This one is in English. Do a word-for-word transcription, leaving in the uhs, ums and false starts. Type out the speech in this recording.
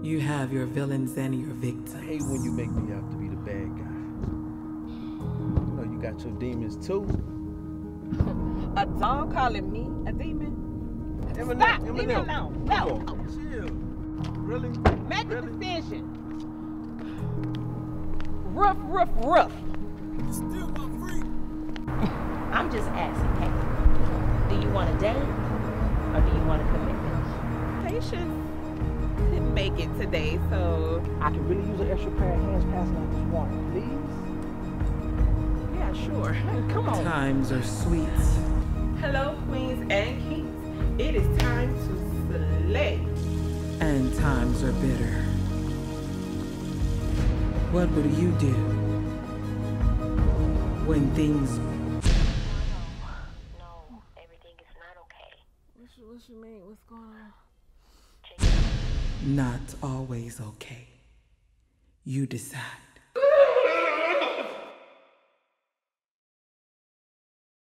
You have your villains and your victims. I hate when you make me out to be the bad guy. You know, you got your demons too. A dog calling me a demon? Eminem, Stop! Eminem. Leave me alone. No. Come on, chill. Really? Make really? a decision. Roof, roof, roof. Still my freak. I'm just asking, hey, do you want a date or do you want a commitment? Patience couldn't make it today, so I can really use an extra pair of hands passing out this water, please? yeah, sure. Come on. Times are sweet. Hello, queens and kings. It is time to slay. And times are bitter. What will you do when things... No, everything is not okay. What you, what you mean? What's going on? not always okay? You decide.